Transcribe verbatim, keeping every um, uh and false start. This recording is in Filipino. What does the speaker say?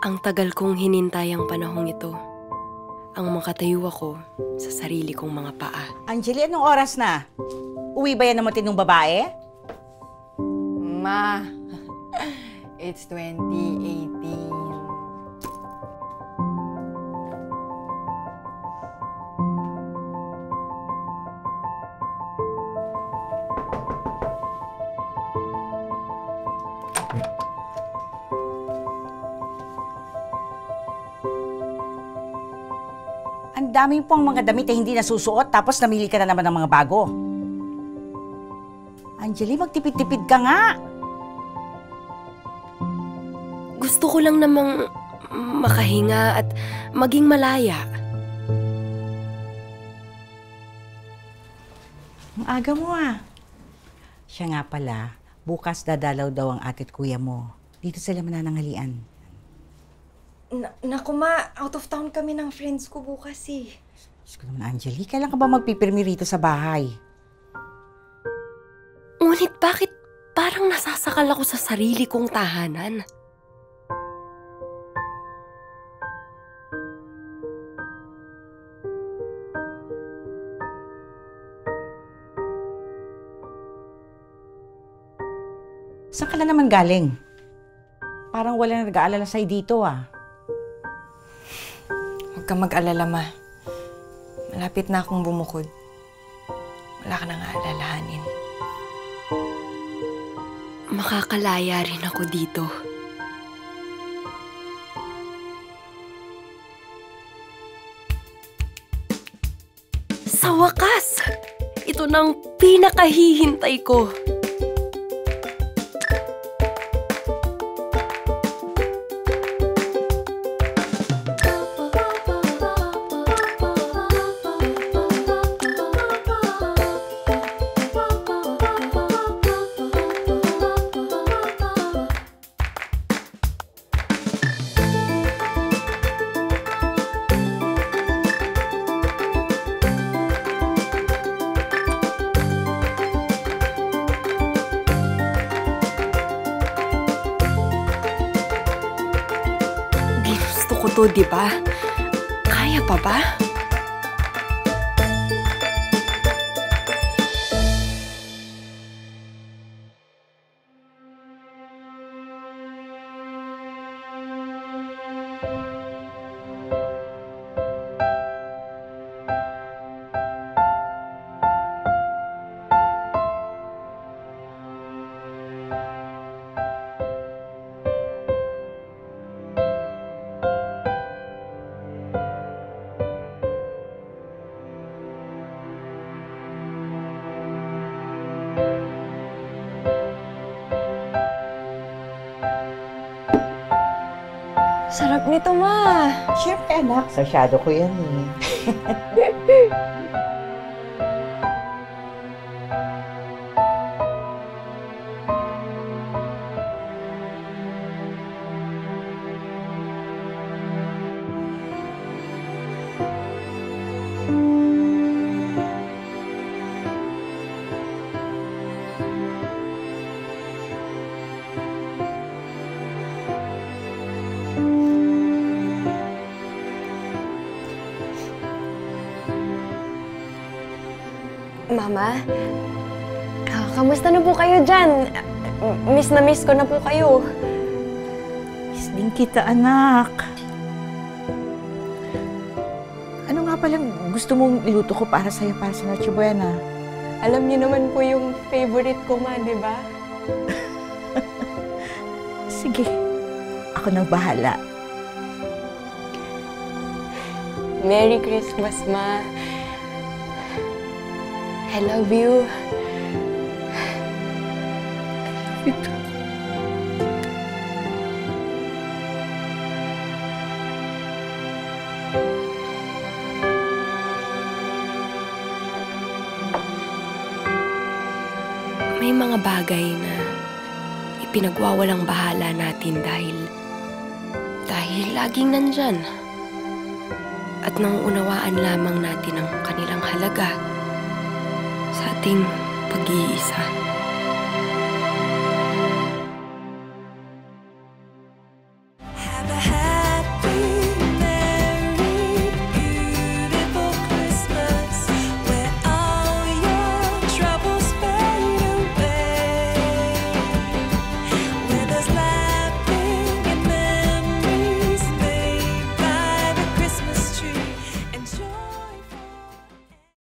Ang tagal kong hinintay ang panahong ito. Ang makatayo ako sa sarili kong mga paa. Anjali, anong oras na? Uwi ba yan ng matinong babae? Ma, it's twenty eighteen. Ang daming pong mga damit na hindi nasusuot tapos namili ka na naman ng mga bago. Anjali, magtipid-tipid ka nga. Gusto ko lang namang makahinga at maging malaya. Ang aga mo ah. Siya nga pala, bukas dadalaw daw ang ate at kuya mo. Dito sila manananghalian. Na naku ma, out of town kami ng friends ko bukas eh. Diyos ko naman, Anjali, kailan ka ba magpipirmi rito sa bahay? Ngunit bakit parang nasasakal ako sa sarili kong tahanan? Saan ka na naman galing? Parang wala na nag-aalala sa'yo dito ah. Huwag kang mag-alala ma. Malapit na akong bumukod. Wala ka nang aalalahanin. Makakalaya rin ako dito. Sa wakas! Ito na ang pinakahihintay ko. Gusto ko to, di ba? Kaya pa ba? Sarap nito ma. Siyempre anak, sasyado ko yan eh. Mama, ah, kamusta na po kayo dyan? Miss na miss ko na po kayo. Miss din kita, anak. Ano nga palang gusto mong iluto ko para sa'yo, para sa Noche Buena? Alam niyo naman po yung favorite ko, ma, di ba? Sige, ako nang bahala. Merry Christmas, ma. I love you. Ito. May mga bagay na ipinagwawalang bahala natin dahil dahil laging nandyan. At nauunawaan lamang natin ang kanilang halaga sa ating pag-iisa.